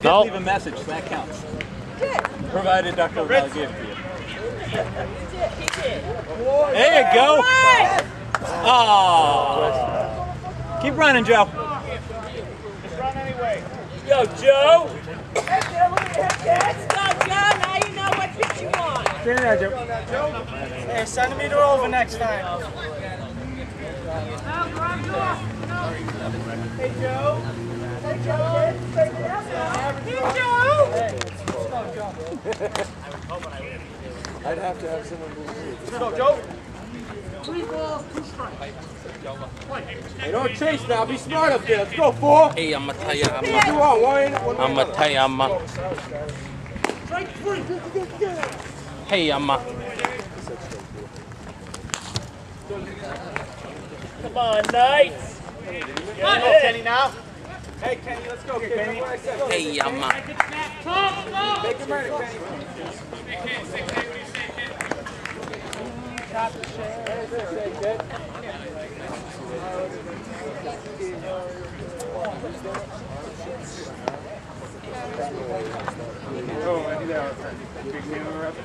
did leave a message, so that counts. Provided Dr. Val gave it to you. There you go. Oh. Keep running, Joe. Just run anyway. Yo, Joe. Let's go, Joe. Now you know what pitch you want. Stand there, Joe. Hey, centimeter over next time. Hey, Joe. Hey, Joe. Hey, Joe. I'd have to have someone move. Let's go, Joe. 3 balls, 2 strikes. Hey, don't chase now. Be smart up there. Let's go, 4. Hey, I'ma tell you, What you want, Wayne? I'ma tell you, Strike 3. Hey, I'ma. Come on, Knights. Go, Kenny, now. Hey, Kenny, let's go, Kenny. Hey, I'ma. Make him ready, Kenny. Oh, I do that all the time. Big camera up.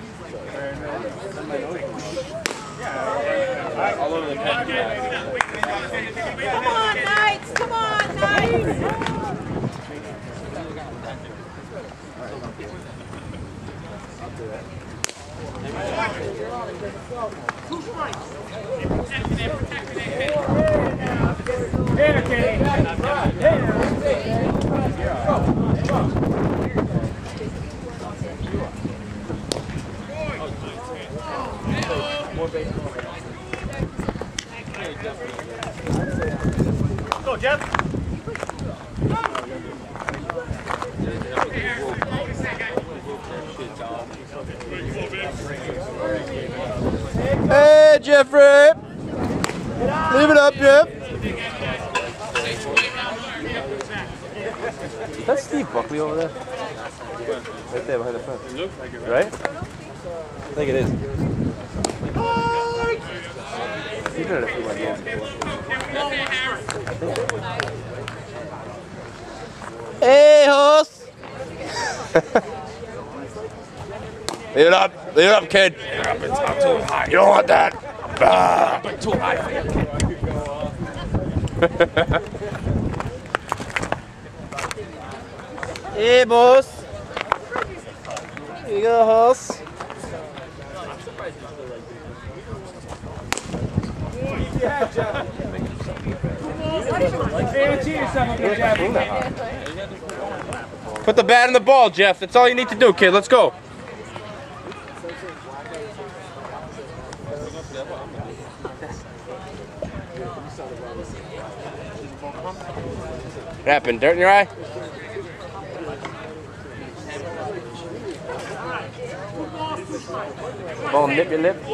All over the country. Come on, Knights. Come on, Knights. Here, Kenny. Here. Go, Jeff. Hey, Jeffrey. Leave it up, Jeff. Is that Steve Buckley over there? Right there behind the fence. It looks like it, right? I think it is. He's done it a few more games before. Hey, horse! Leave it up, kid. Leave it up, it's up too high. You don't want that. Up it too high for you. Hey, boss. Here you go, horse. Put the bat in the ball, Jeff. That's all you need to do, kid. Let's go. What happened? Dirt in your eye? Ball nip your lip?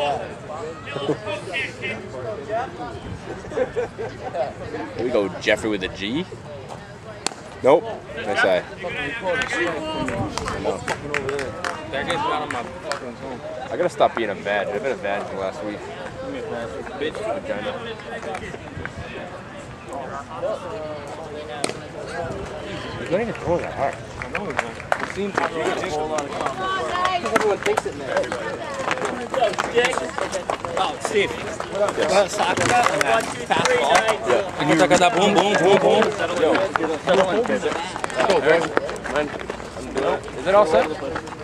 Here we go, Jeffrey with a G. Nope. Nice eye. That guy's not on my fucking phone. I gotta stop being a badge. I've been a badge for last week. Bitch. Vagina. He's not even throwing that hard. I know it's not. It seems to be a whole lot of Come on, Knights. Everyone thinks it now. Oh, Steve. Soccer fastball. Can you check out that boom, boom, boom, boom? Yo, let's go, bro. Is it all set?